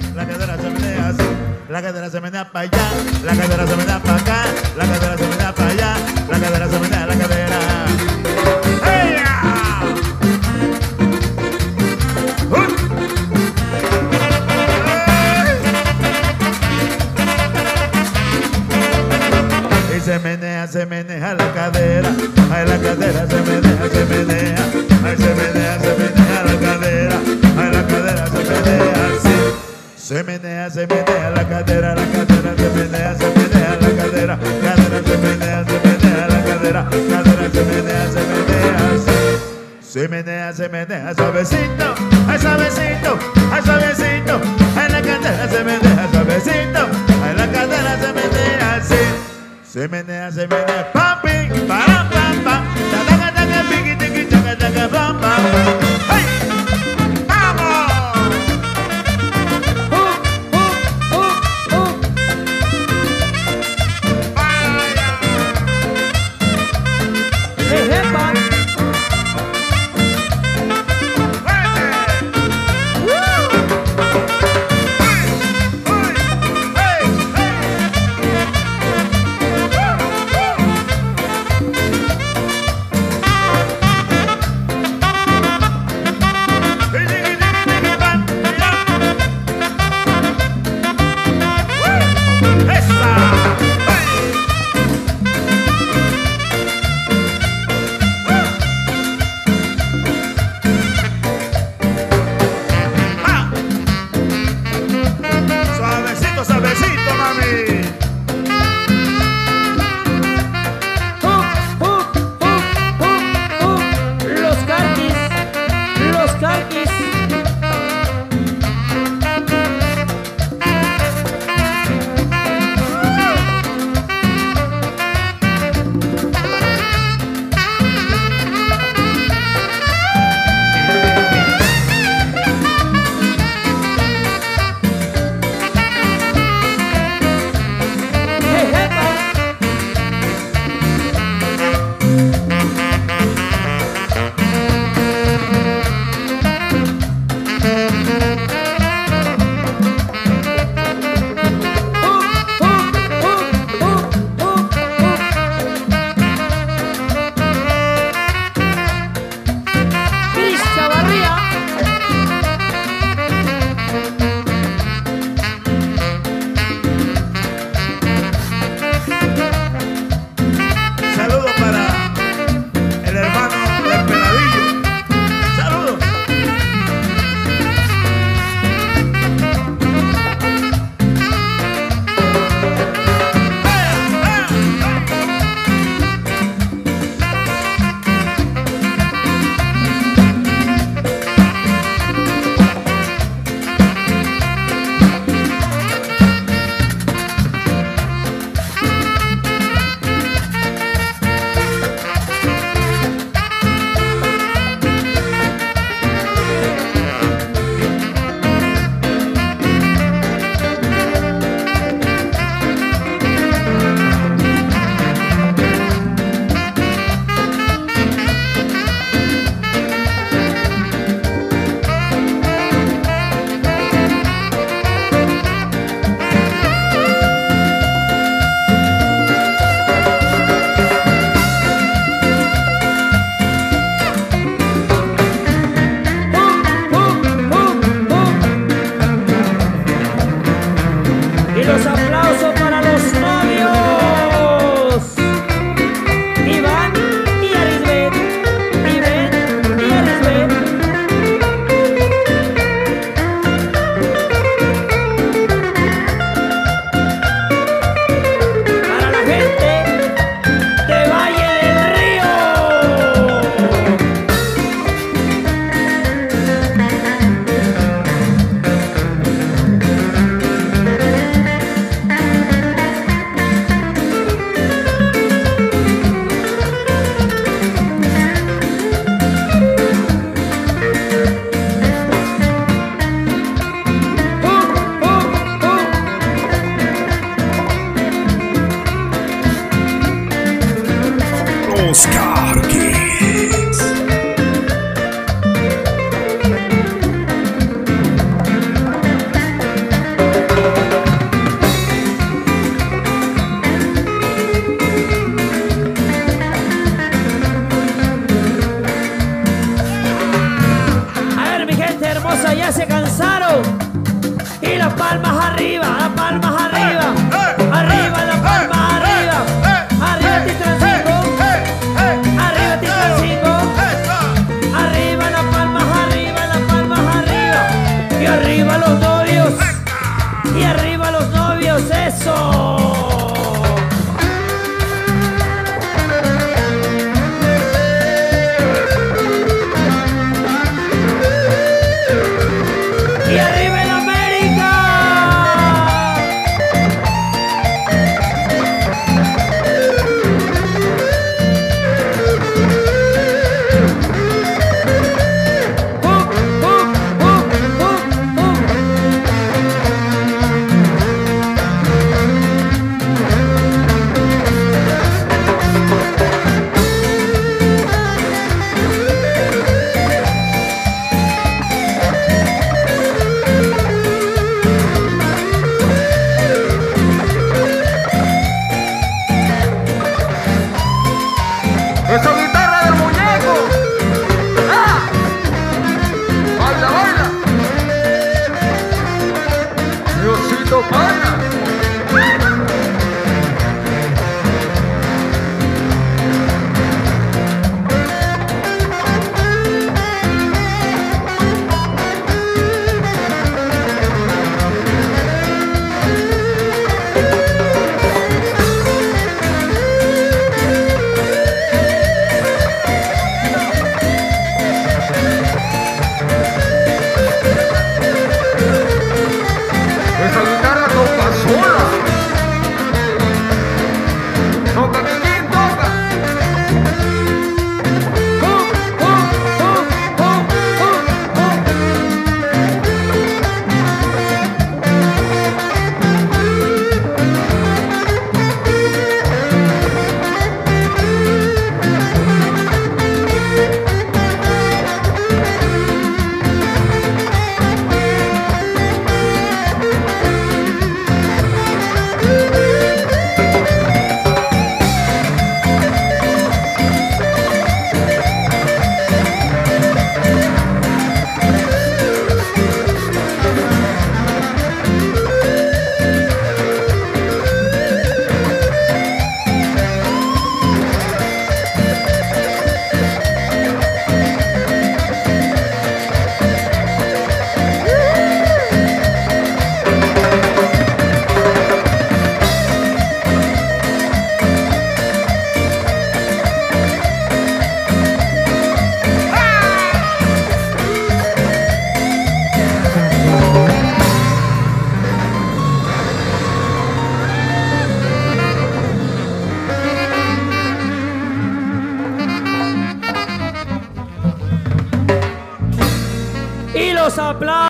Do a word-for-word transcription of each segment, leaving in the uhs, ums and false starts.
la cadera se menea así, la cadera se menea para allá, la cadera se menea para acá, la cadera se menea para allá, la cadera se menea, la cadera. ¡Hey! Y se menea, se menea la cadera, ay la cadera se menea, se menea, ay se menea, se menea la cadera, ay la cadera se menea así. Se menea, se menea la cadera, la cadera se menea, se menea la cadera, cadera se menea, se menea la cadera, cadera se menea, se menea así. Se menea, se menea suavecito, ay suavecito, ay suavecito, ay la cadera se menea suavecito, ay la cadera se menea así. Se menea, se menea, papi, pam, pam, pam, taca, taca, piqui, tiqui, taca, taca, pam, pam, pam. ¡Hey! ¡Vamos! Uh, uh, uh, uh. ¡Vaya! Ejepa. Suavecito, suavecito, mami. Uh, uh, uh, uh, uh. Los carquis, los carquis. Ejepa. Uh, uh, uh, uh, uh, uh. Cris Chavarría. Saludos para el hermano del Peladillo. Saludos. Uh, uh, uh, uh. Y los aplausos para los novios. Iván y Arisbet. Iván y Arisbet. Para la gente de Valle del Río. Oscar Kids. cosas ya se cansaron. Y las palmas arriba, las palmas arriba. Arriba, las palmas arriba. Arriba, Titrancingo. Arriba, Titrancingo. Arriba, las palmas arriba, las palmas arriba. Y arriba los novios. Y arriba los novios, eso. Y arriba el América. Uh, uh, uh, uh, uh. ¡Esa guitarra del muñeco! ¡Ah! ¡Baila, baila! ¡Diosito pana! ¡Esa guitarra toca sola! ¡Toca, Kikín, toca! Uh, uh, uh, uh, uh, uh. Y los aplausos.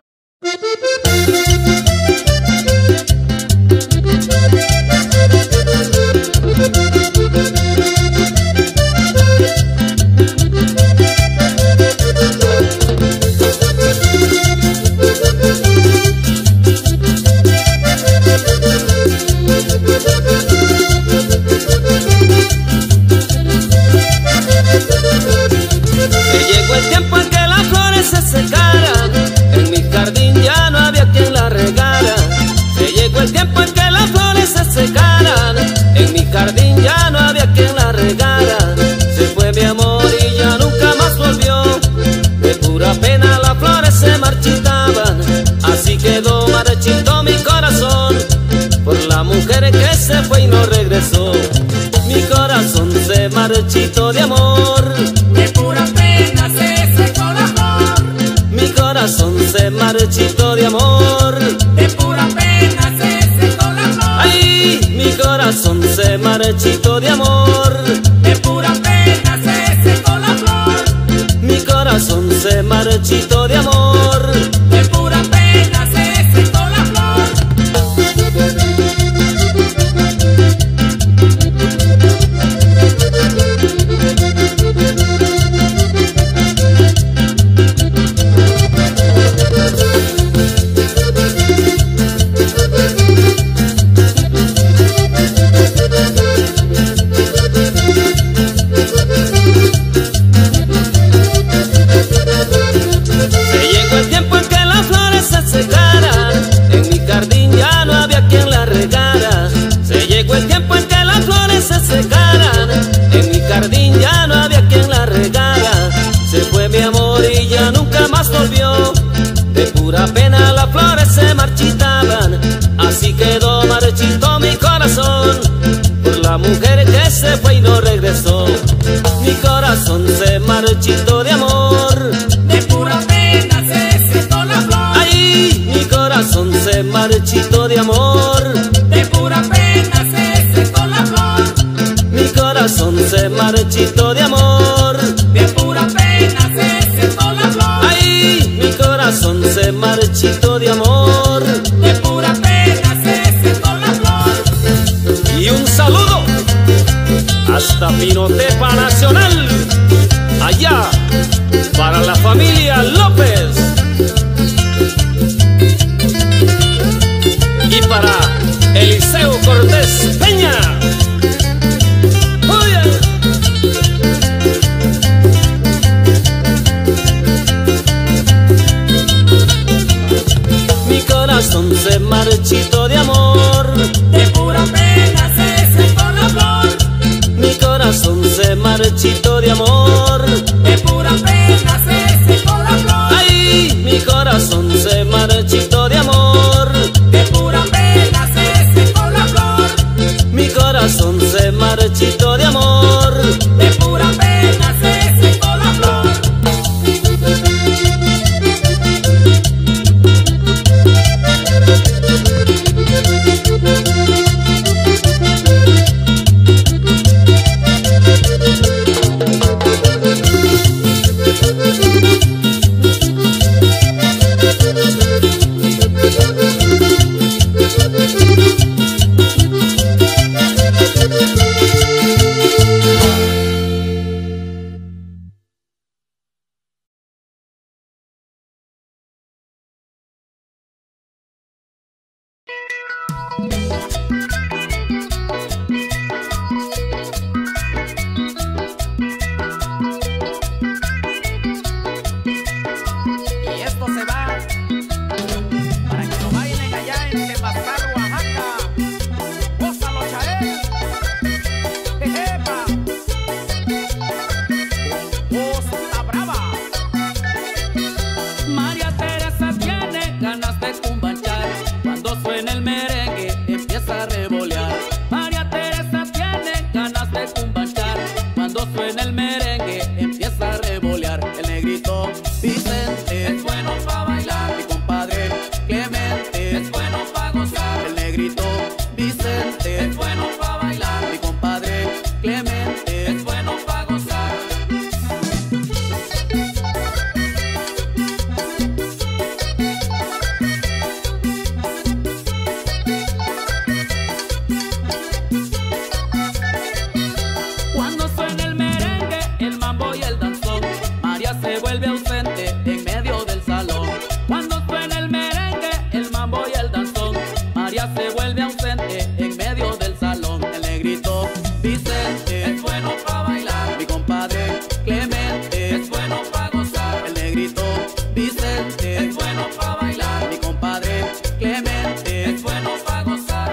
Que llegó el tiempo en que las flores se secaran, en mi jardín ya no había quien la regara. Se llegó el tiempo en que las flores se secaran, en mi jardín ya no había quien la regara. Se fue mi amor y ya nunca más volvió, de pura pena las flores se marchitaban. Así quedó marchito mi corazón, por la mujer que se fue y no regresó. Mi corazón se marchitó de amor, De pura pena se secó la flor. mi corazón se marchitó de amor. De pura pena se secó la flor. Ay, mi corazón se marchitó de amor. De pura pena se secó la flor. Mi corazón se marchitó de amor. De pura pena se secó la flor. pura pena las flores se marchitaban, así quedó marchito mi corazón por la mujer que se fue y no regresó. Mi corazón se marchitó de amor, De pura pena se secó la flor. ay, mi corazón se marchitó de amor, De pura pena se secó la flor. mi corazón se marchitó de amor, De pura pena se secó la flor. ay, mi corazón se marchitó de amor. De pura pena se secó la flor. Y un saludo hasta Pinotepa Nacional, allá para la familia López y para Eliseo Cortés Peña. Oye. Mi corazón se marchitó de amor, De pura pena se secó la flor. mi corazón se marchitó de amor, De pura pena se secó la flor. ay, mi corazón se marchitó de amor, De pura pena se secó la flor. mi corazón se marchitó de amor. De pura pena se secó la flor. Y esto se va para que lo bailen allá en Tepazcal, Oaxaca. ¡Gózalo, Chael! ¡Epa! ¡Costa Brava! María Teresa tiene ganas de cumbanchar. Cuando suena el merengue empieza a revolear. María Teresa tiene ganas de cumbanchar. Cuando suena el merengue empieza a revolear. El negrito Vicente Es bueno pa' bailar. mi compadre Clemente Es bueno pa' gozar. el negrito Vicente Es bueno pa' bailar. mi compadre Clemente Es bueno pa' gozar. Cuando suena el merengue, el mambo y el danzón, María se vuelve ausente en medio del salón. Cuando suena el merengue, el mambo y el danzón, María se vuelve ausente en medio del salón. El negrito Vicente Es bueno pa' bailar. mi compadre Clemente Es bueno pa' gozar. el negrito Vicente Es bueno pa' bailar. mi compadre Clemente Es bueno pa' gozar.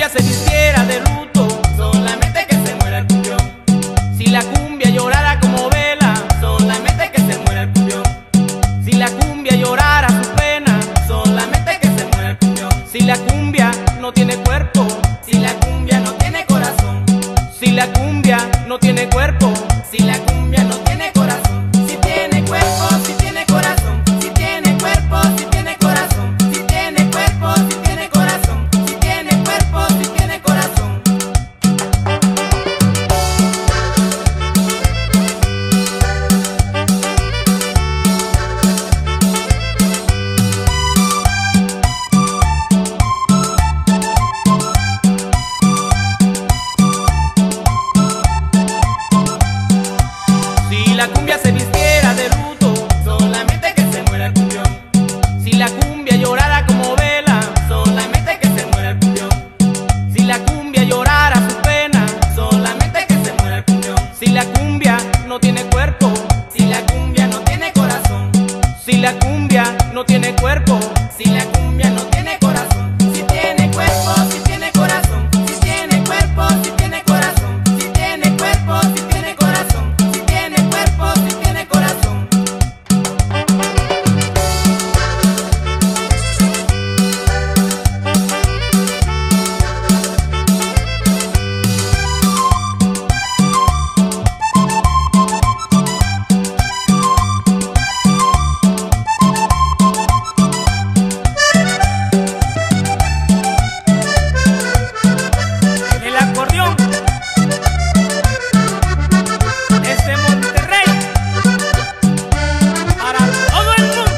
cumbia se vistiera de luto, solamente que se muera el cumbión. Si la cumbia llorara como vela, solamente que se muera el cumbión. Si la cumbia llorara su pena, solamente que se muera el cumbión. Si la cumbia no tiene cuerpo, si la cumbia no tiene corazón, si la cumbia no tiene cuerpo, si la cumbia no tiene corazón, si tiene cuerpo, si tiene corazón, si tiene cuerpo, si tiene corazón, si tiene cuerpo, si tiene corazón, si tiene cuerpo, si tiene corazón. Si la cumbia se vistiera de luto, solamente que se muera el cumbión. Si la cumbia llorara como vela, solamente que se muera el cumbión. Si la cumbia llorara su pena, solamente que se muera el cumbión. Si la cumbia no tiene cuerpo, si la cumbia no tiene corazón, si la cumbia no tiene cuerpo, si la cumbia no tiene corazón, si tiene cuerpo, si tiene corazón, si tiene cuerpo, si tiene corazón, si tiene cuerpo, si tiene corazón, si tiene cuerpo, si tiene corazón. El acordeón es de Monterrey para todo el mundo.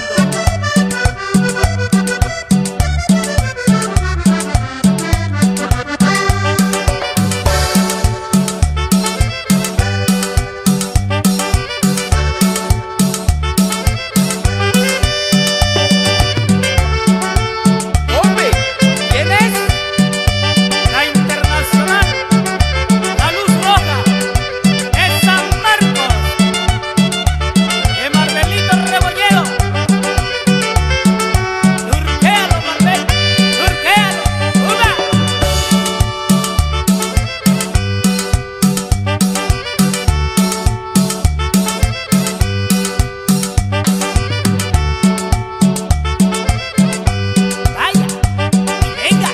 Hombre, ¿quién es? La Internacional, la Luz Roja, es San Marcos, de Marbelito Rebollero. Turquéalo, Marbel, turquéalo, ¡una! Vaya, y venga.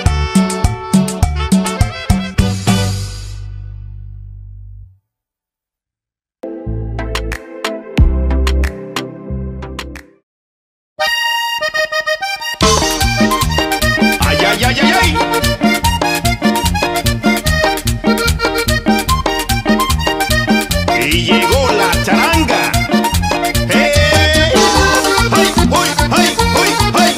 Ay, ay, ay, ay, ay. Y llegó la charanga. ¡Hey! ¡Ay, uy, ay, uy, ay!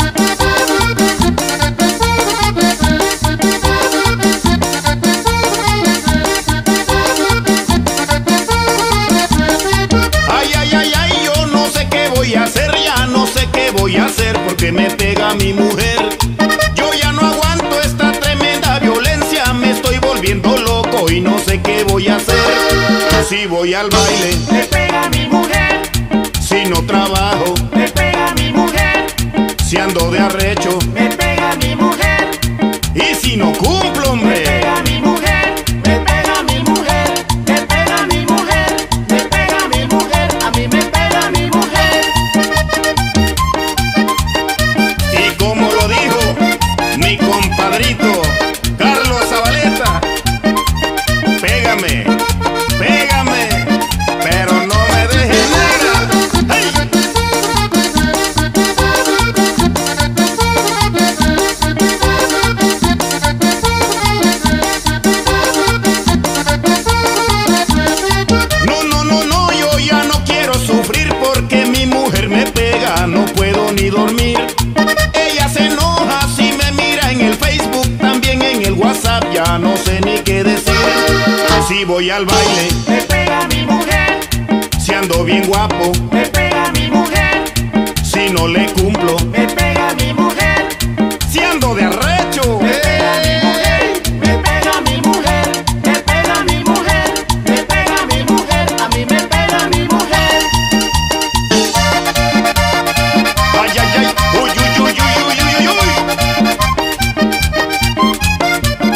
Ay, ay, ay, ay, yo no sé qué voy a hacer, ya no sé qué voy a hacer porque me pega mi mujer. Yo ya no aguanto esta tremenda violencia, me estoy volviendo loco y no sé qué voy a hacer. Si voy al baile, Me pega mi mujer, si no trabajo, me pega mi mujer, si ando de arrecho me pega mi mujer, y si no cumplo, me hombre. pega mi mujer, me pega mi mujer, me pega mi mujer, me pega mi mujer, a mí me pega mi mujer. Y como lo dijo mi compadrito Carlos Zabaleta, pégame, pégame, pero no me dejes nada. ¡Hey! No, no, no, no, yo ya no quiero sufrir porque mi mujer me pega, no puedo ni dormir. Ella se enoja si me mira en el Facebook, también en el WhatsApp, ya no sé ni qué decir. Si voy al baile, Me pega mi mujer, si ando bien guapo, me pega mi mujer, si no le cumplo, me pega mi mujer, si ando de arrecho. me pega mi mujer, me pega mi mujer, me pega mi mujer, me pega mi mujer, a mí me pega mi mujer. Ay, ay, ay, uy, uy, uy, uy, uy, uy, uy.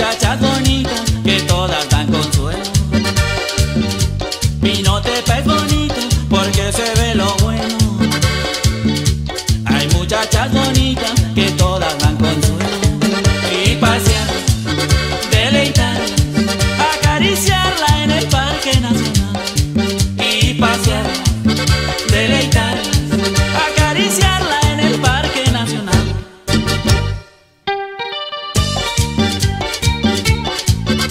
muchachas bonitas que todas dan consuelo. Pinotepa es bonito porque se ve lo bueno. Hay muchachas bonitas que todas dan consuelo. Y pasear, deleitar, acariciarla en el Parque Nacional. Y pasear, deleitar, acariciarla en el Parque Nacional.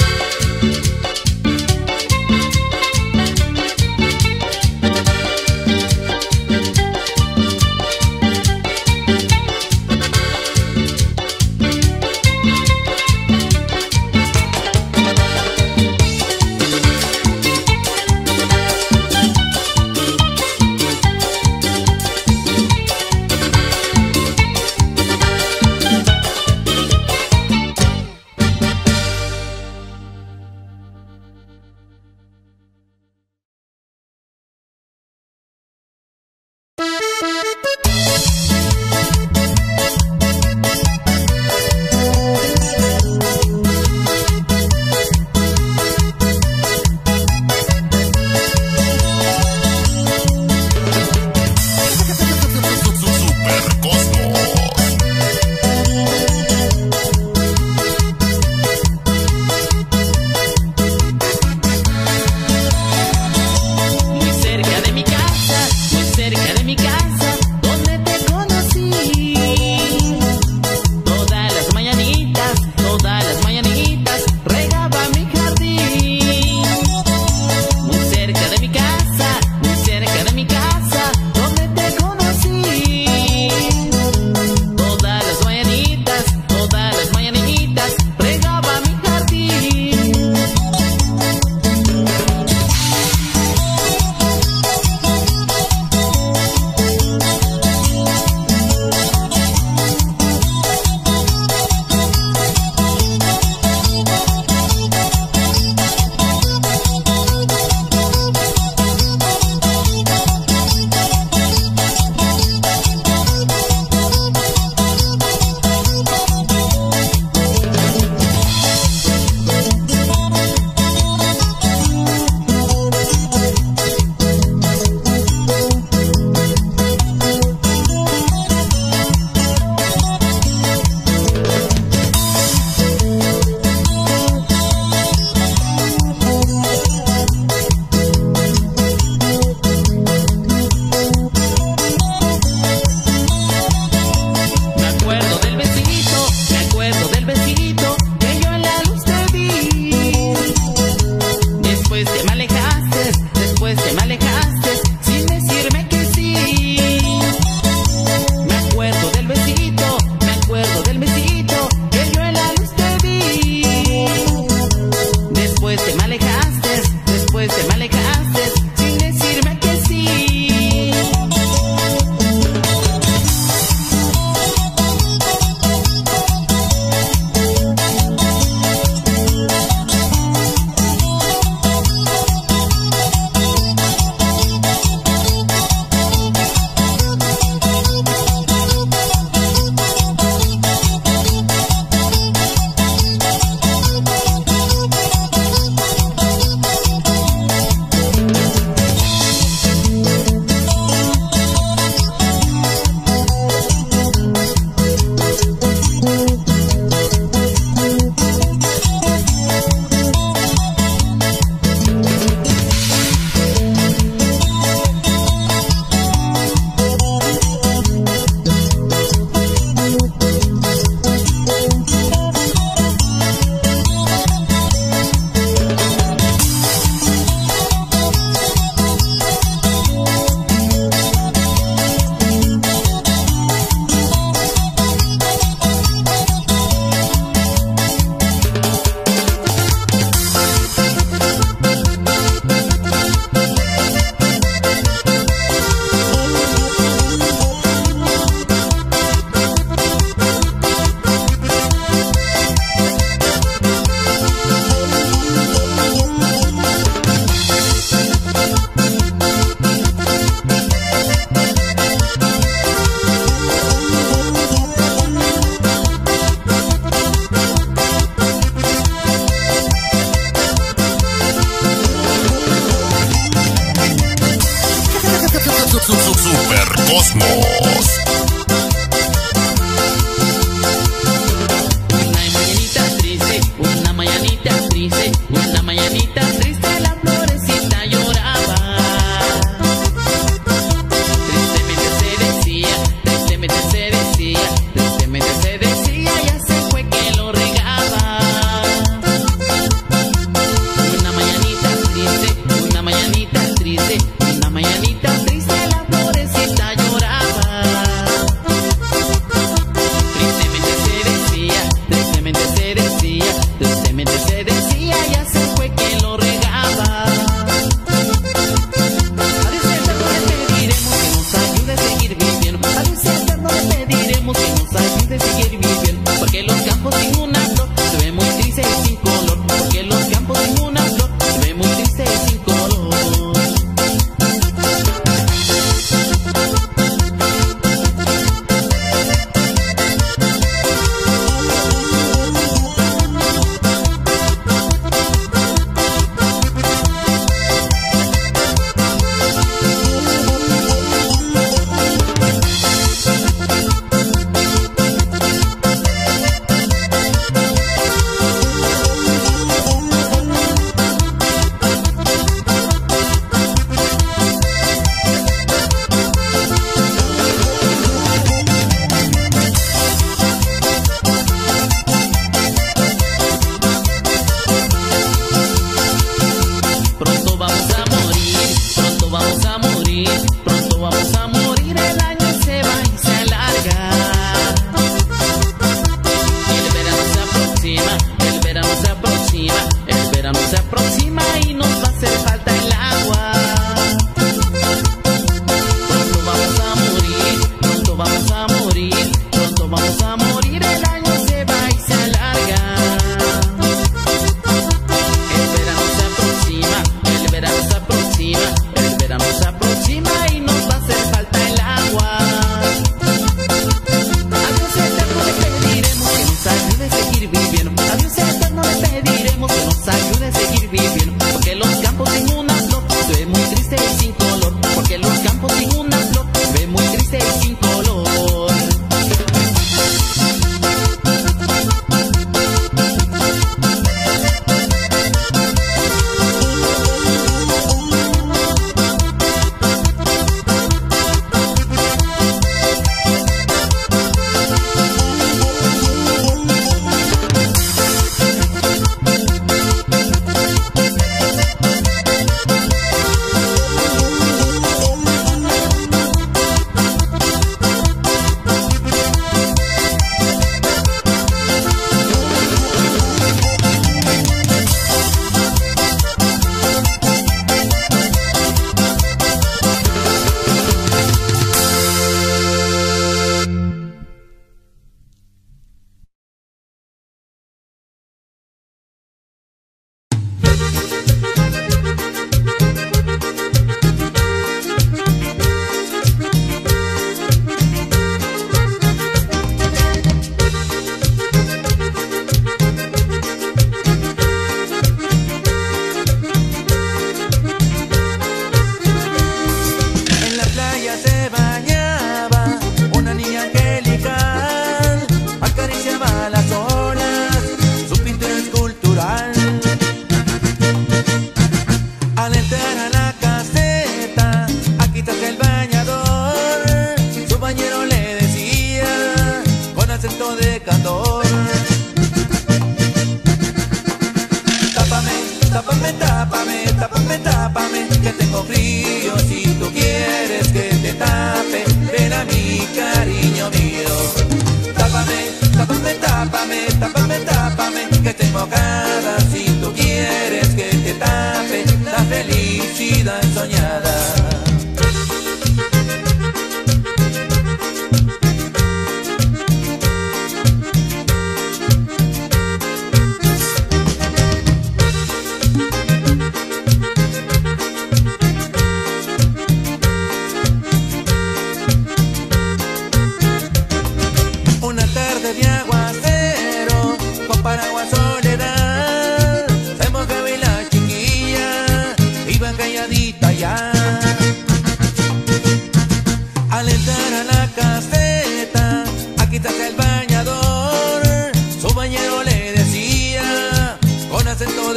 calladita ya.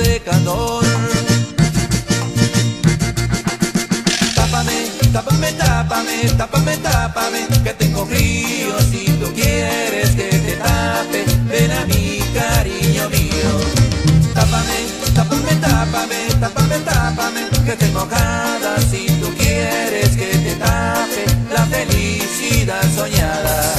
de candor. Tápame, tápame, tápame, tápame, tápame, que tengo frío. Si tú quieres que te tape, ven a mí, cariño mío. Tápame, tápame, tápame, tápame, tápame, que te mojada. Si tú quieres que te tape la felicidad soñada.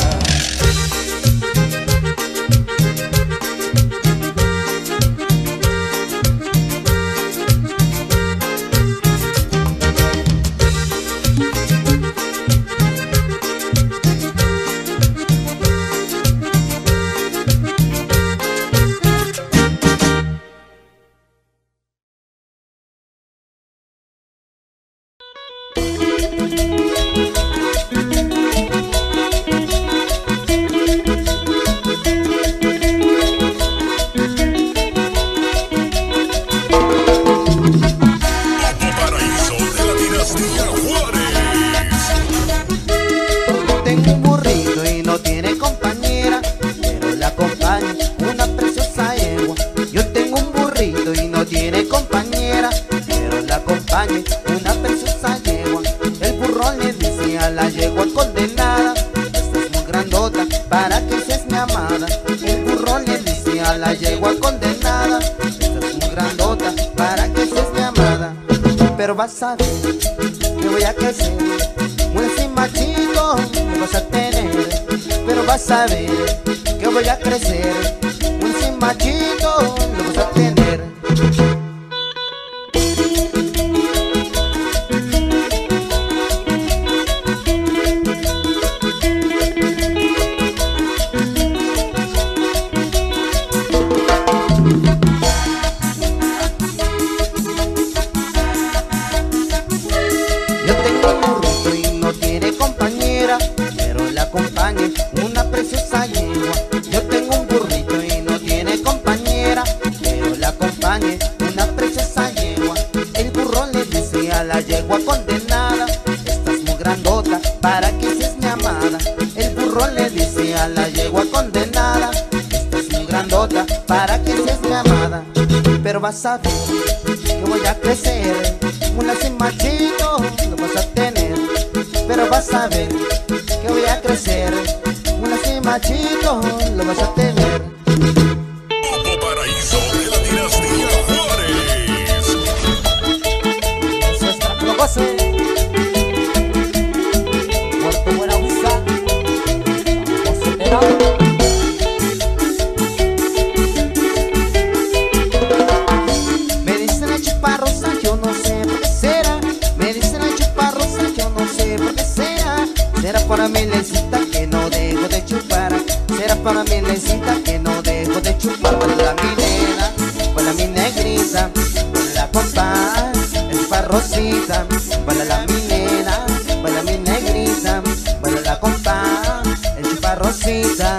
Pero vas a ver que voy a crecer, un sin machito me vas a tener. Pero vas a ver que voy a crecer, un sin machito lo vas a tener. Vas a ver que voy a crecer, una sin machito lo vas a tener. Pero vas a ver que voy a crecer, una sin machito lo vas a tener. Grupo Paraíso de la dinastía Juárez. Eso es para que lo gocen. Puerto Buenavista, considerado. Para mi lecita que no dejo de chupar, será para mi lecita que no dejo de chupar. Para mi nena, para mi negrita, para la compa, el parrosita. Para la mi nena, para mi negrita, para la compa, el chuparrosita.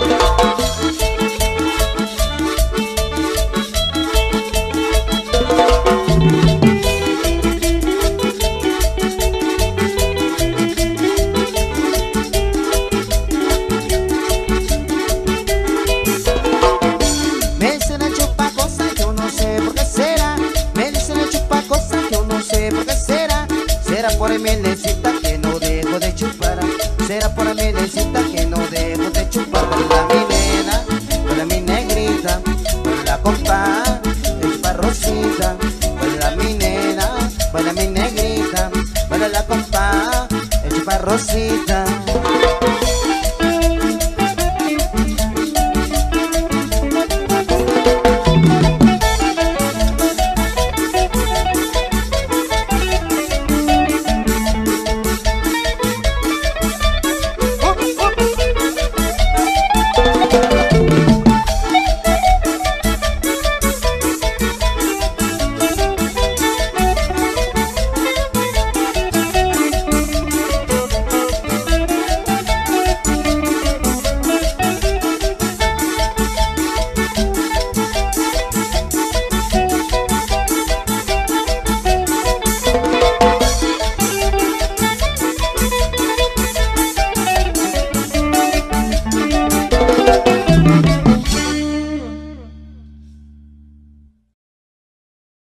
Por mi necesita que no dejo de chupar, será por mi necesita que no dejo de chupar. Para mi nena, para mi negrita, para la compa, el parrosita. Para mi nena, para mi negrita, para la compa, el parrosita.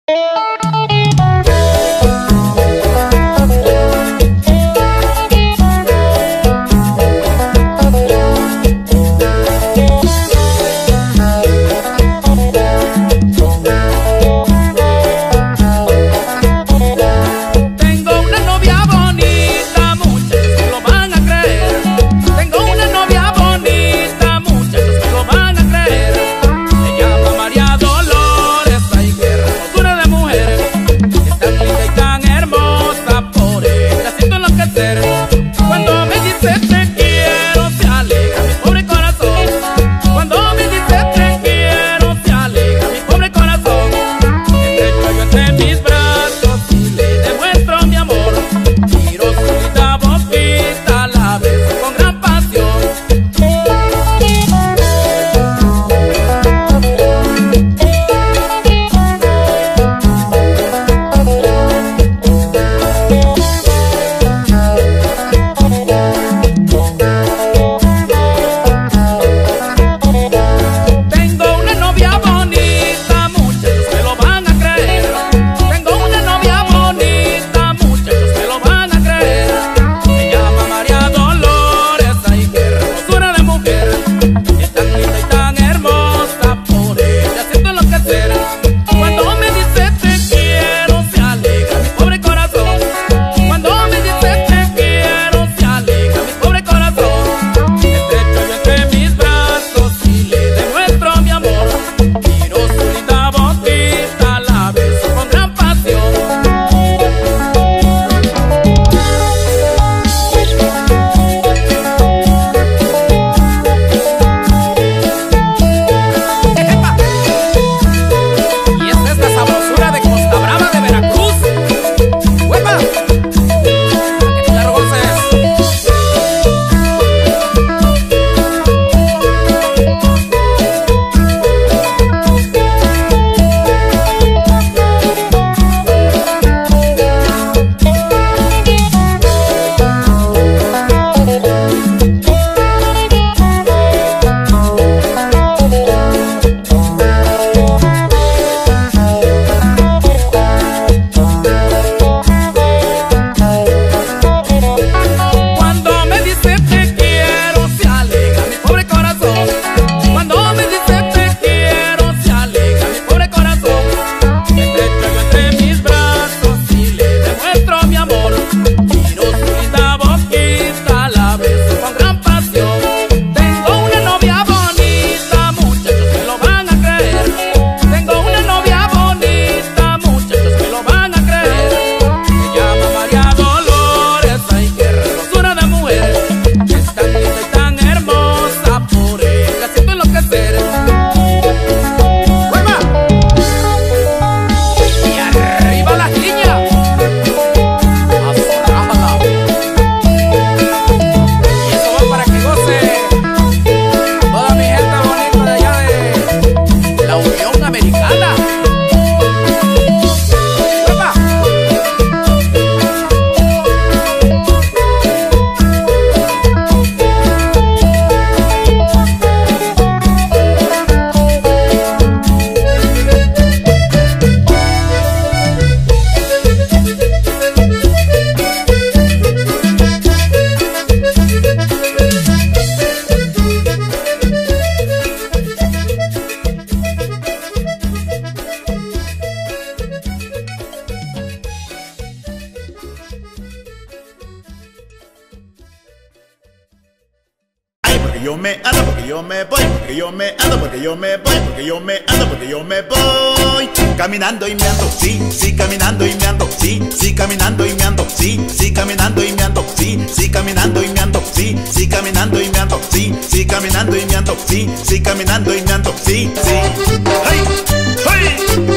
yo me ando, porque yo me voy, porque yo me ando, porque yo me voy, porque yo me ando, porque yo me voy. Caminando y me ando, sí, sí, caminando y me ando, sí, sí, caminando y me ando, sí, sí, caminando y me ando, sí, sí, caminando y me ando, sí, sí, caminando y me ando, sí, sí, caminando y me ando, sí, sí, caminando y me ando, sí, sí. ¡Hey! ¡Hey!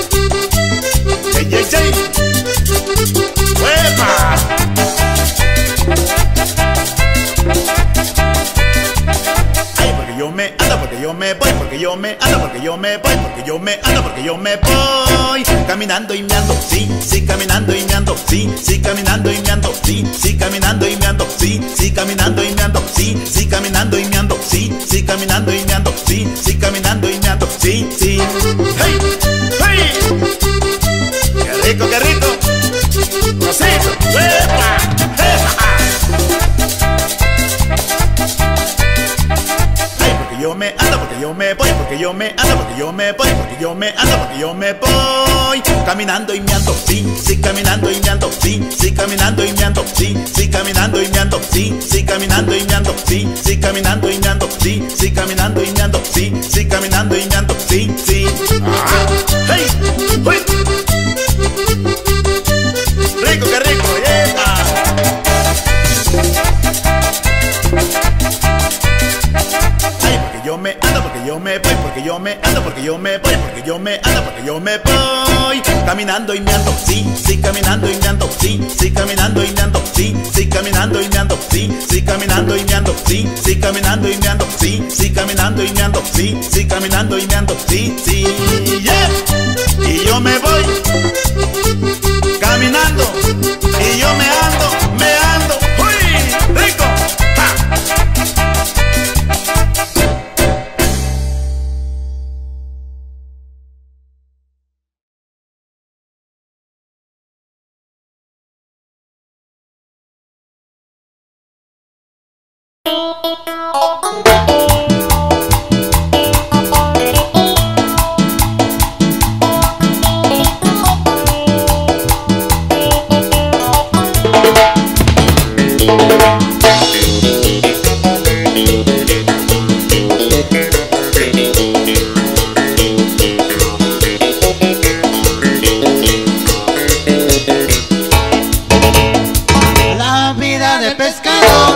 ¡Hey, hey, hey! ¡Huepa! Yo me ando, porque yo me voy, porque yo me ando, porque yo me voy, porque yo me ando, porque yo me voy. Caminando y me ando, sí, sí, caminando y me ando, sí, sí, caminando y me ando, sí, sí, caminando y me ando, sí, sí, caminando y me ando, sí, sí, caminando y me ando, sí, sí, caminando y me ando, sí, sí, caminando y me ando, sí, sí. Hey, hey. me ando, porque yo me voy caminando y me ando, sí, sí, caminando y me ando, sí, sí, caminando y me ando, sí, sí, caminando y me ando, sí, sí, caminando y me ando, sí, sí, caminando y me ando, sí, sí, caminando y me ando, sí, sí, caminando y me ando, sí, sí. Ah, hey, uy. Rico, qué rico, yeah. Ay, porque yo me ando, porque yo me voy, porque yo me ando, porque yo me voy, porque yo me ando, porque yo me voy caminando y me ando, sí, sí, caminando y me ando, sí, sí, caminando y me ando, sí, sí, caminando y me ando, sí, sí, caminando y me ando, sí, sí, caminando y me ando, sí, sí, caminando y me ando, sí, sí, caminando y me ando, sí, sí, yeah. Y yo me voy caminando y yo me ando, me ando, uy, rico. La vida de pescador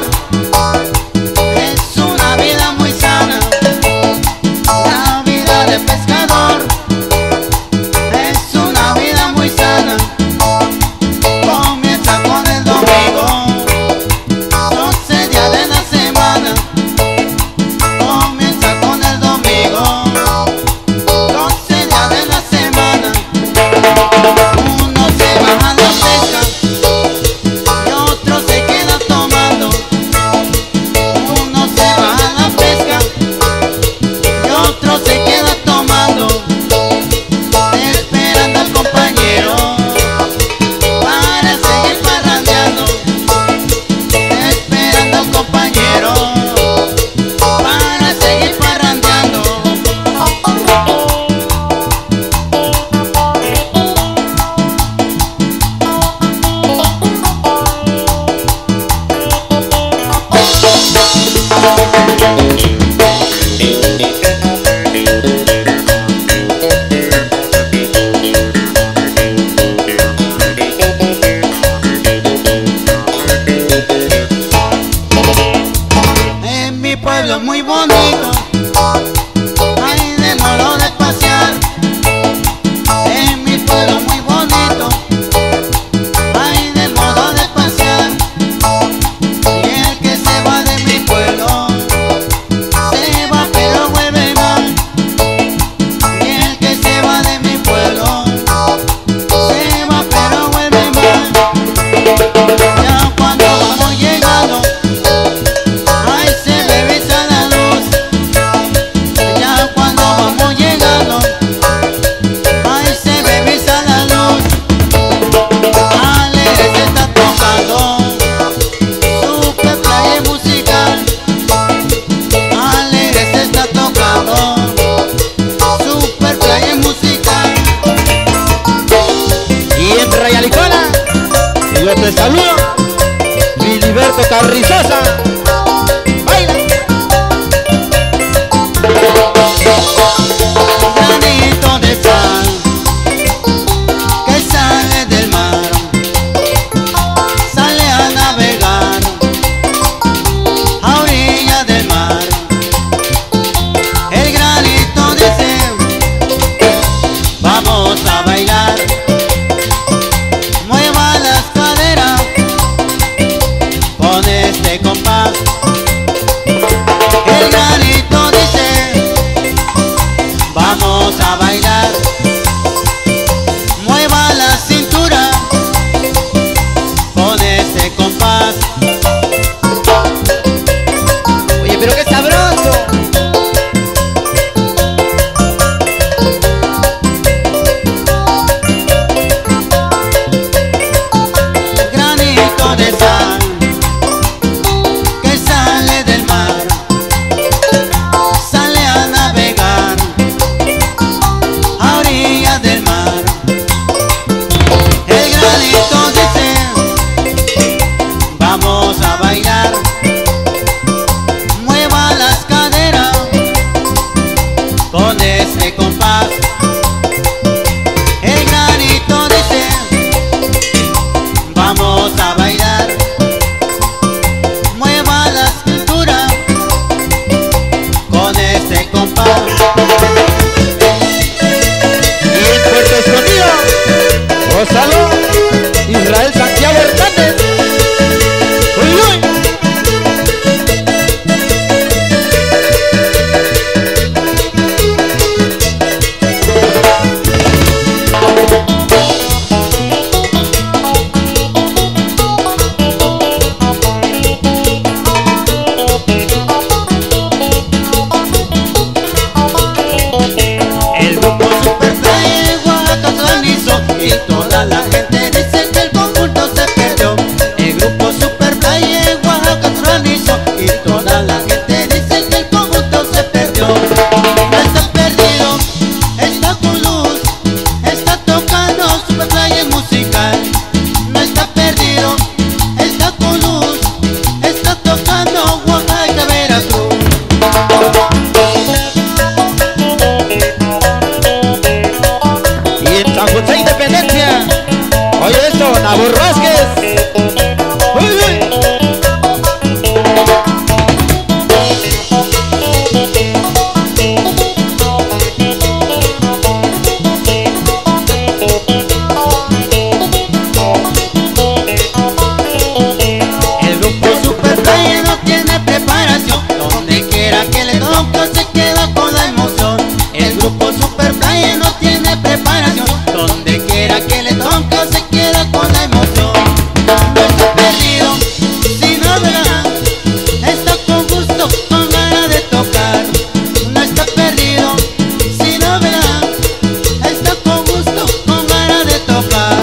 es una vida muy sana. La vida de pescador es una vida muy sana. Comienza con el domingo, doce días de la semana. Comienza con el domingo, doce días de la semana. Uno se baja a la pesca y otro se queda tomando. Uno se va a la pesca y otro se queda tomando, esperando al compañero para seguir parrandeando, esperando al compañero para seguir parrandeando. En mi pueblo muy bonito hay de modo de pasear. En mi pueblo muy bonito hay de modo de pasear. Y el que se va de mi pueblo se va pero vuelve más. Y el que se va de mi pueblo se va pero vuelve más. Ya cuando vamos llegando, ahí se ve vista la luz. Ya cuando vamos llegando, ahí se ve vista la luz. Alegre se está tocando super playa musical. Alegre se está tocando super playa musical. Y en Rayalicona, yo te saludo, Filiberto Carrizosa. Baila. Granito de sal que sale del mar, sale a navegar a orilla del mar. El granito dice, vamos a bailar. Mueva las caderas con este compás. Gózalo, Israel Santiago Hernández. Uy, uy. La gente dice que el conjunto se perdió. El grupo Superplay en Oaxaca se organizó y toda la gente dice que el conjunto se perdió. No está perdido, está con luz, está tocando Superplay en musical. No está perdido, está con luz, está tocando Oaxaca, Veracruz. Y en San José Independencia, oye esto, Nabor Vázquez. Uy, uy. El grupo Superplay no tiene preparación, donde quiera que le toque se queda con la emoción. El grupo Superplay no tiene preparación, donde quiera que le toque se queda con la emoción. No está perdido, sin novedad, está con gusto, con ganas de tocar. No está perdido, sin novedad, está con gusto, con ganas de tocar.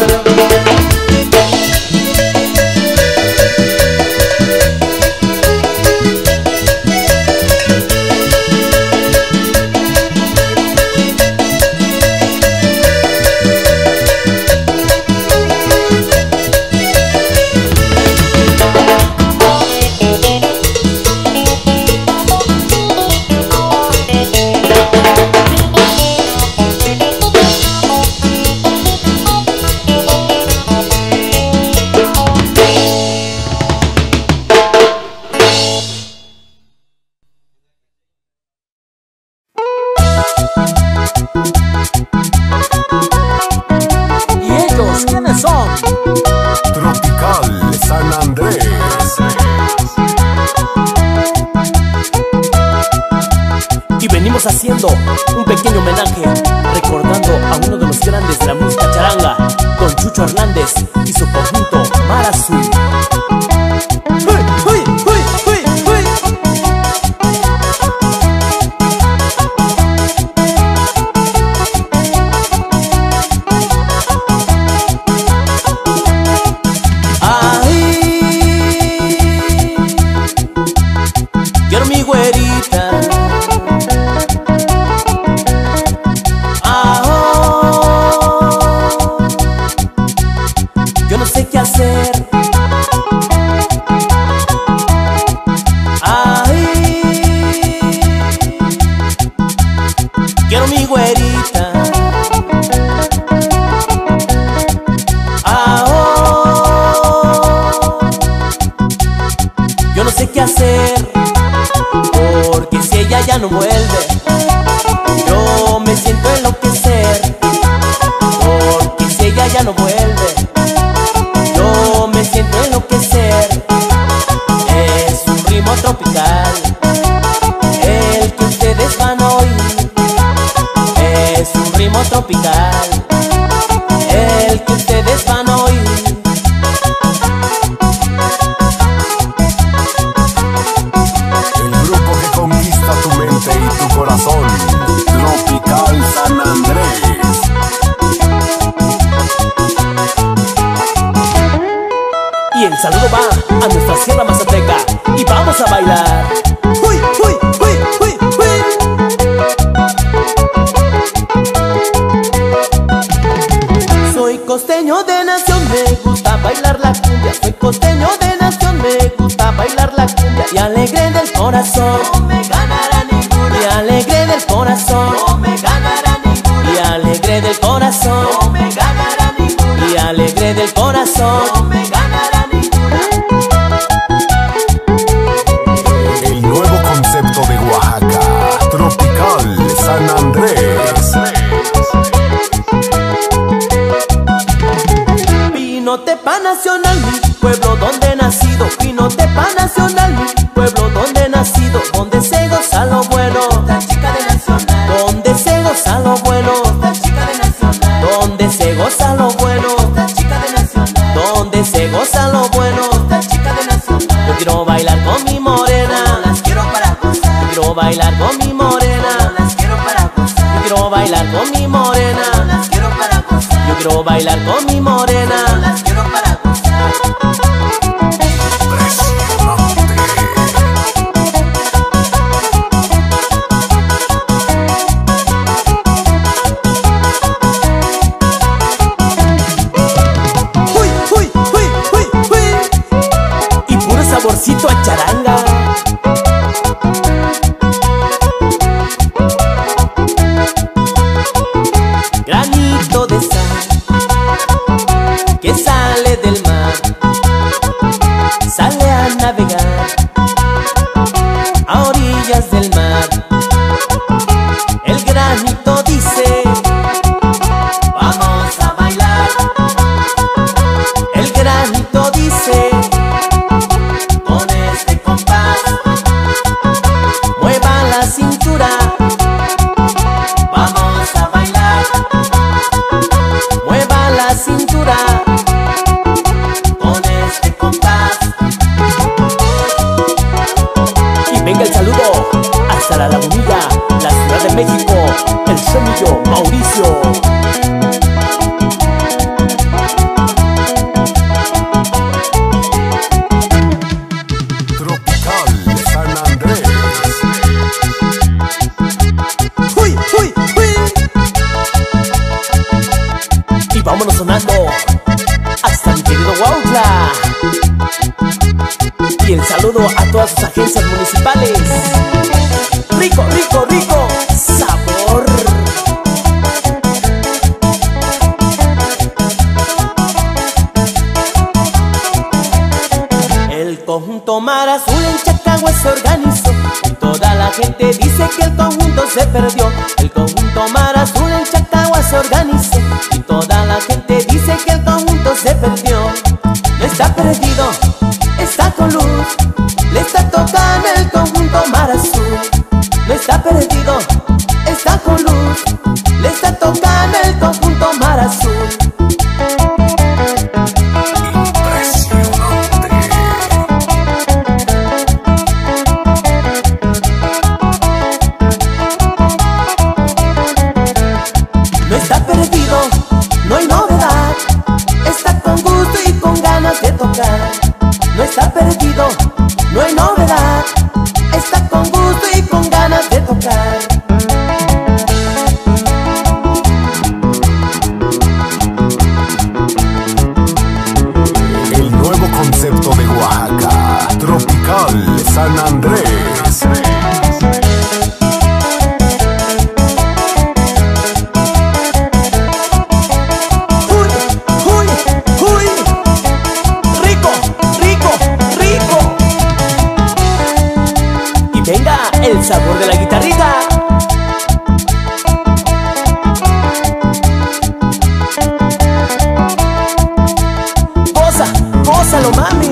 ¿Y ellos quiénes son? Tropical San Andrés. Y venimos haciendo un pequeño homenaje, recordando a uno de los grandes de la música charanga, Don Chucho Hernández y su conjunto Mar Azul. ¡Uy, uy, uy, uy, uy! Ay, quiero mi güerita. Yo no sé qué hacer. Ay, quiero mi güerita. Ah, oh, yo no sé qué hacer, porque si ella ya no vuelve, yo me siento enloquecer. Porque si ella ya no vuelve, yo me siento enloquecer. Es un ritmo tropical el que ustedes van a oír. Es un ritmo tropical el que ustedes van a oír. El grupo que conquista tu mente y tu corazón. Tropical San Andrés. Y el saludo va a nuestra Sierra Mazateca. Y vamos a bailar. ¡Uy, uy, uy, uy, uy! Soy costeño de nación, me gusta bailar la cumbia. Soy costeño de nación, me gusta bailar la cumbia. Y alegre del corazón, no me ganará ninguna. Y alegre del corazón, no me ganará ninguna. Y alegre del corazón, no me ganará ninguna. Y alegre del corazón, no me ganará ninguna. El nuevo concepto de Oaxaca. Tropical San Andrés. quiero bailar con mi morena. Como las quiero para gozar. Yo quiero bailar con mi morena. Como las quiero para gozar. Yo quiero bailar con mi morena. Como las quiero para gozar. Uy, uy, uy, uy, uy. Y puro saborcito a charanga. Granito de sal que sale del mar, sale a navegar a orillas del mar. El granito dice: Vamos a bailar. el granito dice: Con este compás. mueva la cintura, Vamos a bailar. mueva la cintura. Con este compás. Y venga el saludo hasta la Lagunilla, la Ciudad de México, el semillo Mauricio. Tropical San Andrés. ¡Uy, uy, uy! Y vámonos sonando hasta mi querido Huautla. Y el saludo a todas sus agencias municipales. Rico, rico, rico sabor. El conjunto Mar Azul en Chacagua se organizó y toda la gente dice que el conjunto se perdió. El conjunto Mar Azul en Chacagua se organizó y toda la gente dice que el conjunto se perdió. No está perdido, está con luz, le está tocando el conjunto Mar Azul. No está perdido, está con luz, le está tocando el conjunto Mar Azul. No está perdido, no hay novedad, está con gusto y con ganas de tocar. No está perdido, no hay novedad, está con gusto y con ganas de tocar. El nuevo concepto de Oaxaca. Tropical San Andrés. ¡Uy, uy, uy! ¡Rico, rico, rico! Y venga el sabor de la guitarrita. Goza, gózalo, mami.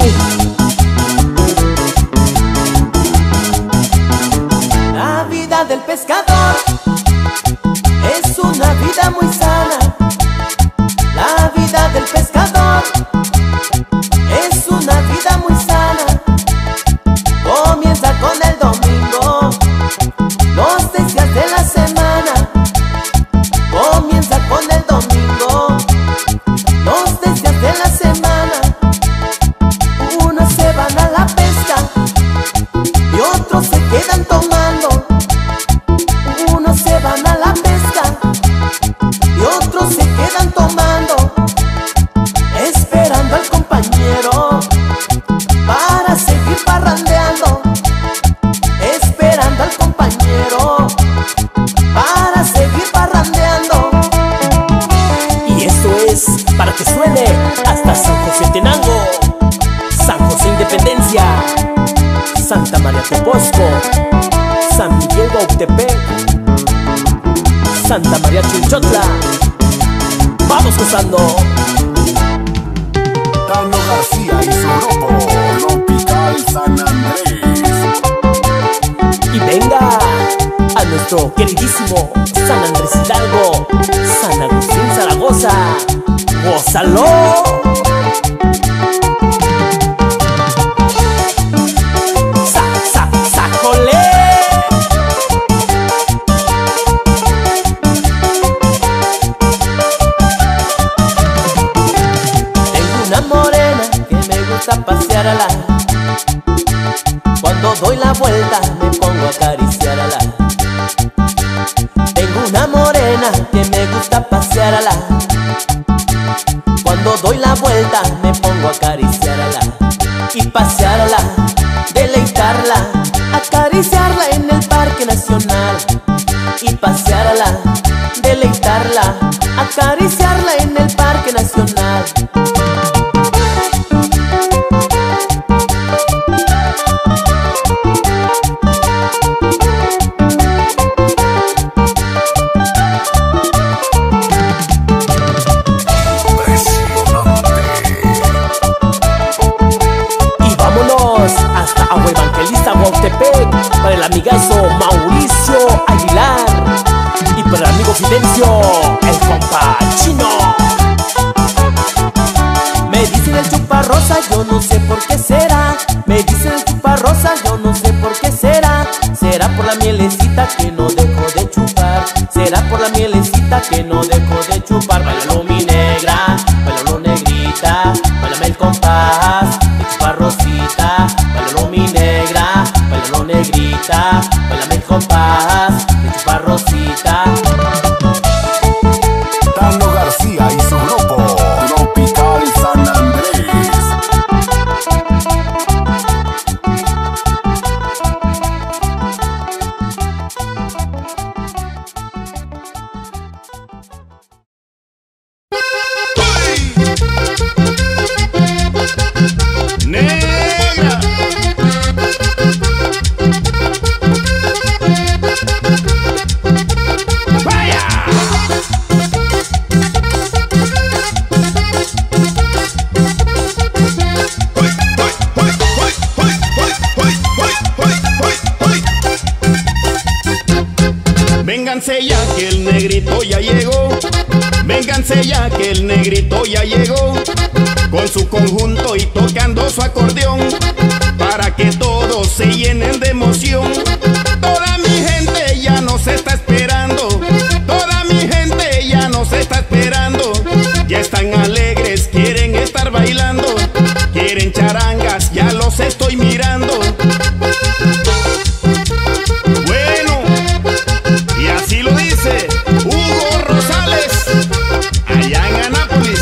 La vida del pescador es una vida muy sana. La vida del pescador es una vida muy sana. Comienza con el domingo, los días de la semana. Comienza con el domingo, los días de la semana. Unos se van a la pesca y otros se quedan tomando. Unos se van a la pesca y otros se quedan tomando, esperando al compañero para seguir parrandeando. Esperando al compañero para seguir parrandeando. Y esto es para que suene hasta San José Tenango, San José Independencia, Santa María Teposco, San Miguel Gautepec, Santa María Chilchotla. Vamos gozando. Tano García y su grupo Tropical San Andrés. Y venga a nuestro queridísimo San Andrés Hidalgo, San Agustín Zaragoza. ¡Gózalo! ¡Sa, sa, sajole! la vuelta me pongo a acariciarla. Tengo una morena que me gusta pasearla. Cuando doy la vuelta me pongo a acariciarla y pasearla, deleitarla, acariciarla en el Parque Nacional y pasearla, deleitarla, acariciarla en el Parque Nacional. Hasta Agua Evangelista, Huautepec, para el amigazo Mauricio Aguilar y para el amigo Fidencio, el compa chino. Me dicen el chuparrosa, yo no sé por qué será. Me dicen el chuparrosa, yo no sé por qué será. Será por la mielecita que no dejo de chupar. Será por la mielecita que no dejo de chupar. Bailalo mi negra, bailalo negrita, bailame el compás de chuparrosita. Bailalo mi negra, bailalo negrita, bailame el compás de chuparrosita. Tano García y su grupo Tropical San Andrés. Vénganse ya que el negrito ya llegó. Vénganse ya que el negrito ya llegó. Con su conjunto y tocando su acordeón, para que todos se llenen de emoción. Toda mi gente ya nos está esperando. Toda mi gente ya nos está esperando. Ya están alegres, quieren estar bailando. Quieren charangas, ya los estoy mirando. Así lo dice Hugo Rosales, allá en Anápolis.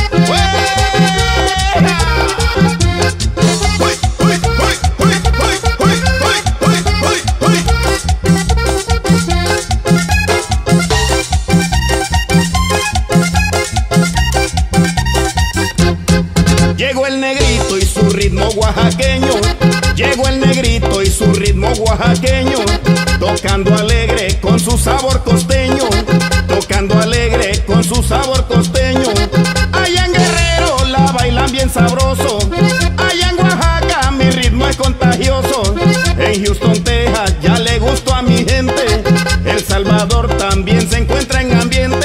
Llegó el negrito y su ritmo oaxaqueño. Llegó el negrito y su ritmo oaxaqueño. Tocando alegre con su sabor costeño. Tocando alegre con su sabor costeño. Allá en Guerrero la bailan bien sabroso. Allá en Oaxaca mi ritmo es contagioso. En Houston, Texas ya le gustó a mi gente. El Salvador también se encuentra en ambiente.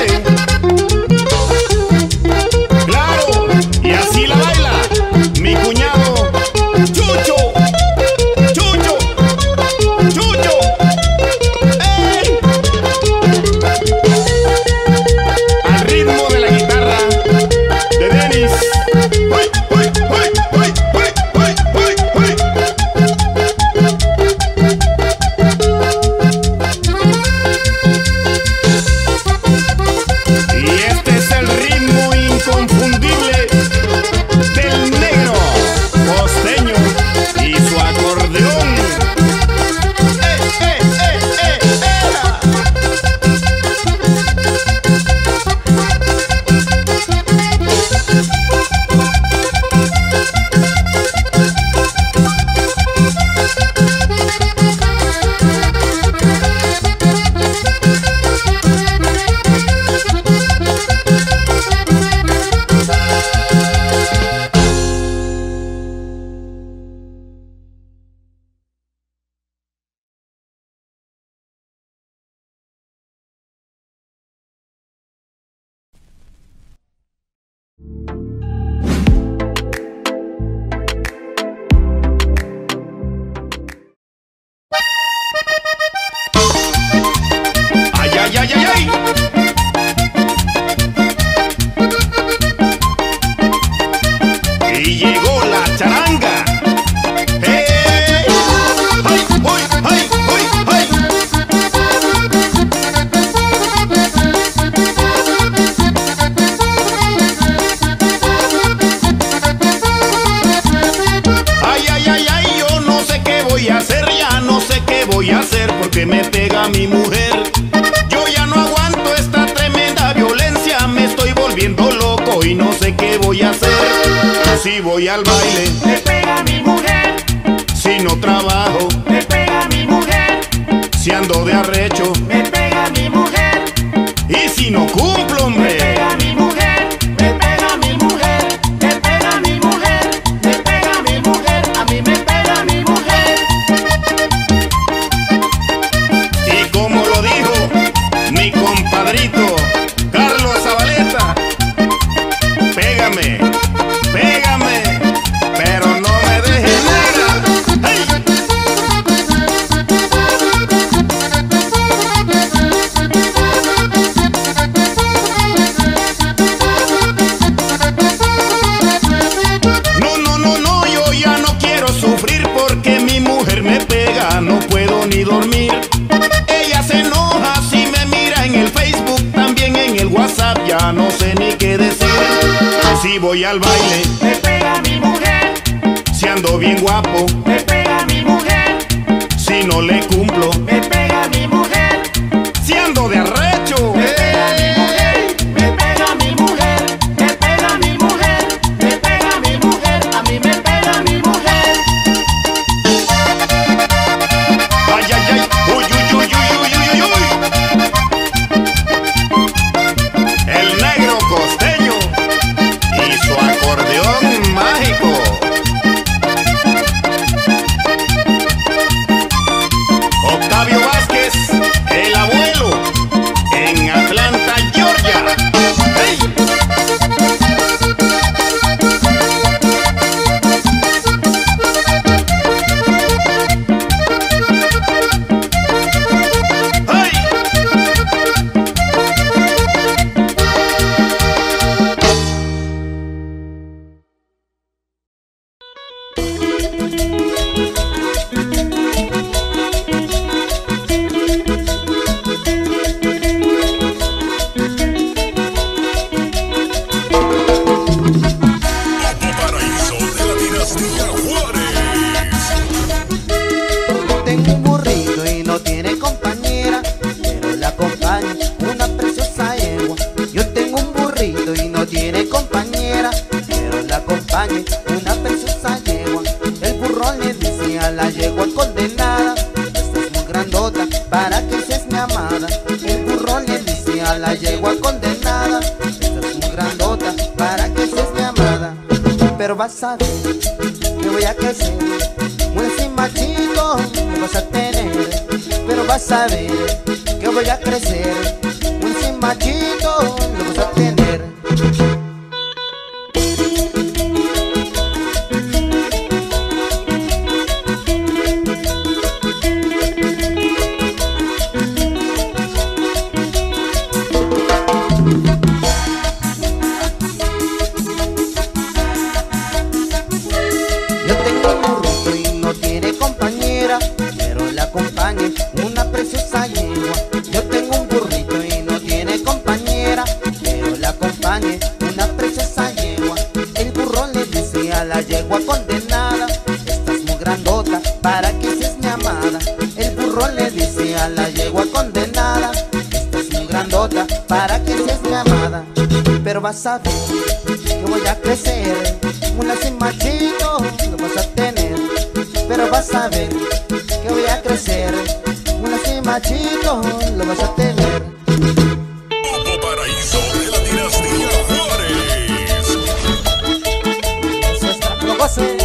Claro, y así la baila mi cuñado Chucho. Chucho, Chucho. Al ritmo de la pega mi mujer. Yo ya no aguanto esta tremenda violencia, me estoy volviendo loco y no sé qué voy a hacer. Si voy al baile, me pega mi mujer. Si no trabajo, me pega mi mujer. Si ando de arrecho, me pega mi mujer. Y si no cumplo, hombre, me pega mi mujer. Me pega mi mujer. Me pega mi mujer. Me pega mi mujer. A mí me pega mi mujer. Y como lo dijo mi compadrito Carlos Zabaleta, pégame, pégame, pero no me dejes nada. ¡Hey! No, no, no, no, yo ya no quiero sufrir porque mi mujer me pega, no puedo ni dormir. Ella se enoja si me mira en el Facebook, también en el WhatsApp, ya no sé ni qué decir. Si voy al baile, me pega mi mujer. Si ando bien guapo, me pega mi mujer. Si no le cumplo, me pega mi mujer. Si ando de arrecho, me pega mi mujer. Me pega mi mujer. Me pega mi mujer. Me pega mi mujer. A mí me pega mi mujer. Ay, ay, ay, uy, uy, uy, uy, uy, uy, uy. El negro costeño y su acordeón mágico. Octavio Vázquez, el abuelo, en Atlanta, Georgia. ¡Hey! Tengo un burrito y no tiene compañera, pero la acompaña una preciosa yegua. Yo tengo un burrito y no tiene compañera, pero la acompaña una preciosa yegua. El burro le dice a la yegua condenada: estás muy grandota para que seas mi amada. El burro le dice a la yegua condenada: estás muy grandota para que seas mi amada. Pero vas a ver que voy a crecer, muy sin machito me vas a tener. Pero vas a ver que voy a crecer, muy sin machito lo vas a tener. Yo tengo un burrito y no tiene compañera, pero la acompaña una preciosa yegua. Yo tengo un burrito y no tiene compañera, pero la acompaña una preciosa yegua. El burro le dice a la yegua condenada: estás muy grandota para que seas mi amada. El burro le dice a la yegua condenada: estás muy grandota para que seas mi amada. Pero vas a ver que voy a crecer, una sin machito lo vas a tener. Pero vas a ver que voy a crecer, una sin machito lo vas a tener. Popo Paraíso de la dinastía Juárez. Eso es para que lo goce.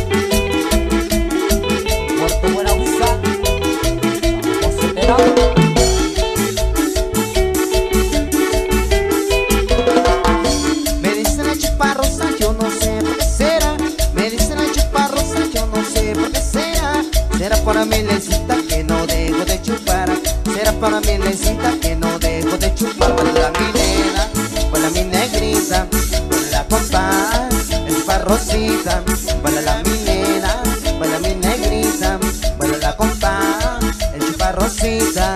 Puerto Buenavista, José Terán. Me dicen la chuparrosa, yo no sé por qué será. Me dicen la chuparrosa, yo no sé por qué será. Será para mi lecita que no dejo de chupar. Será para mi lecita que no dejo de chupar. Para mi nena, para mi negrita, para la compa, el chuparrosita. Para la mi nena, para mi negrita, para la compa, el chuparrosita.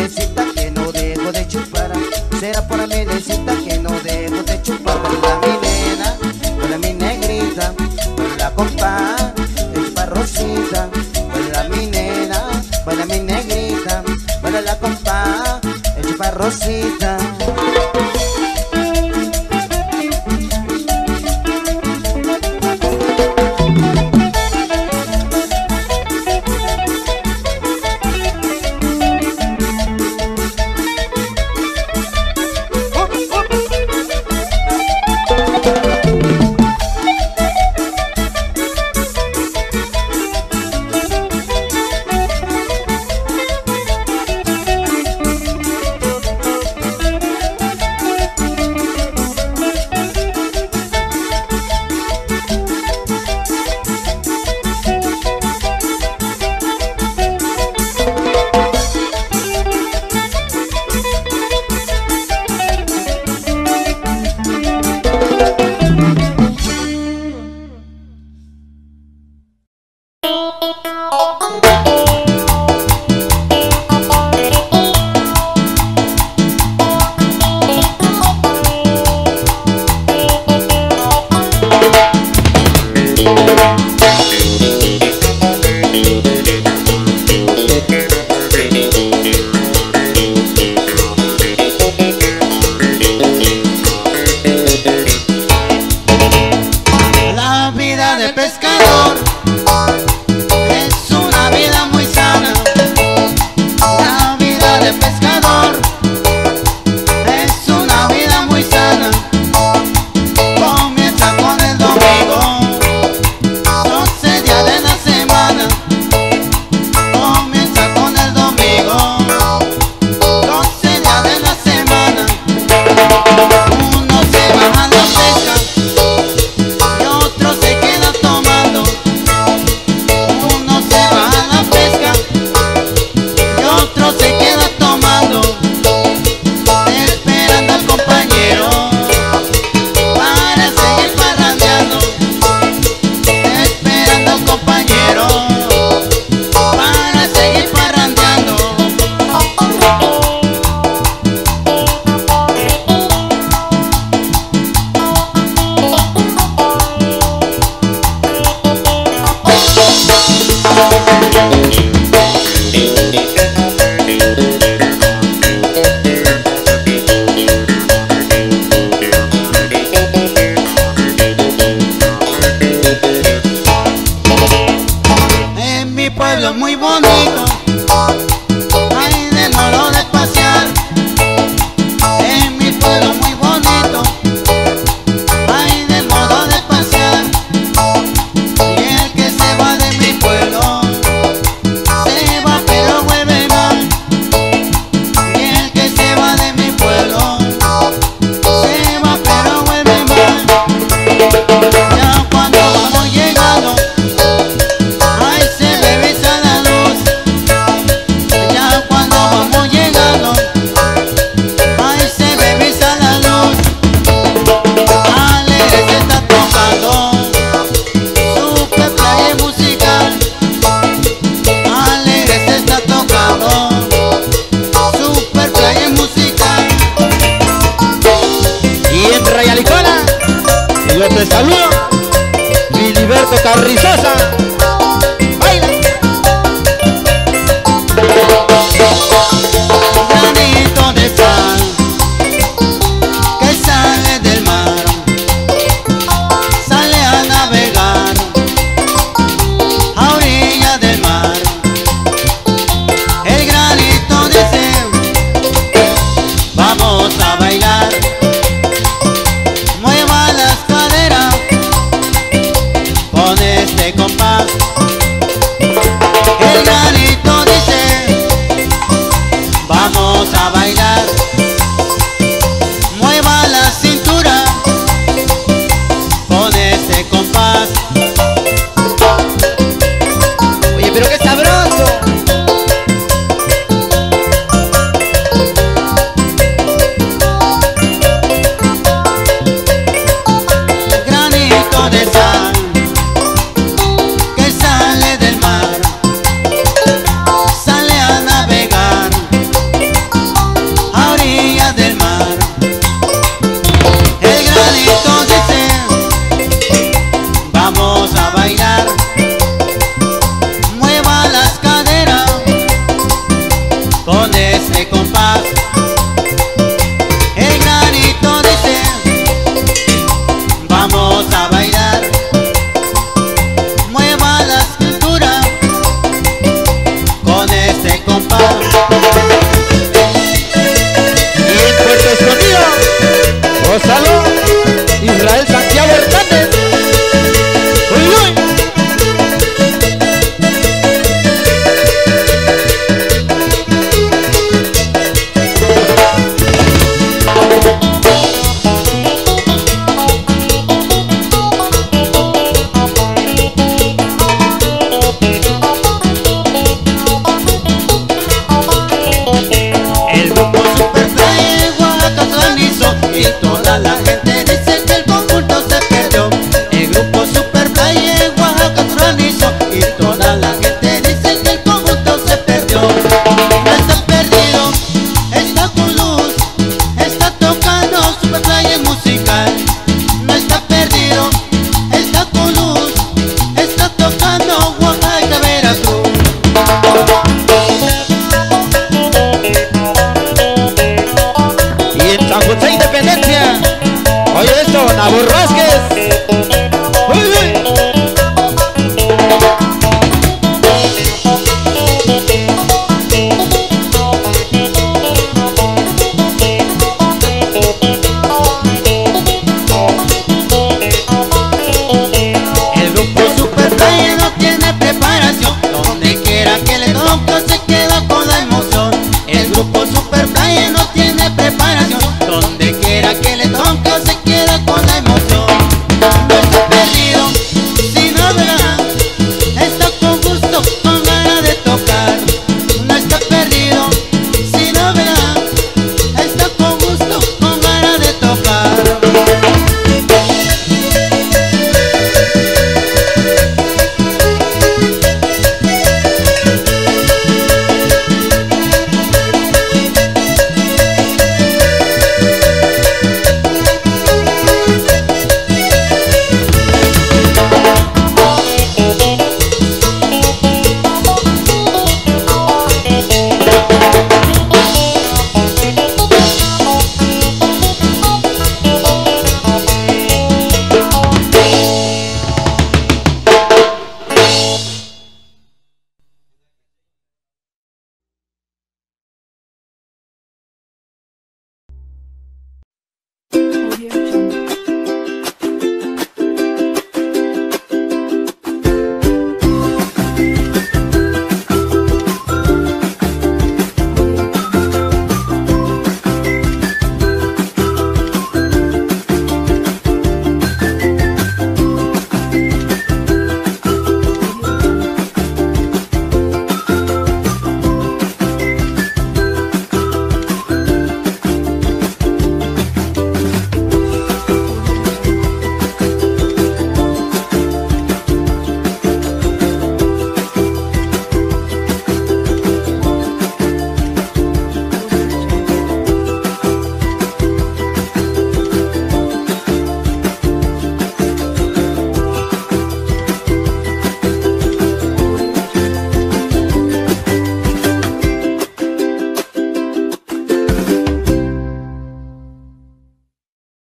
menecita que no dejo de chupar. Será por la menecita que no dejo de chupar. Para mi nena, para mi negrita, para la compa, el parrosita. Para mi nena, para mi negrita, para la compa, el parrosita. Yo te saludo, Filiberto Carrizosa.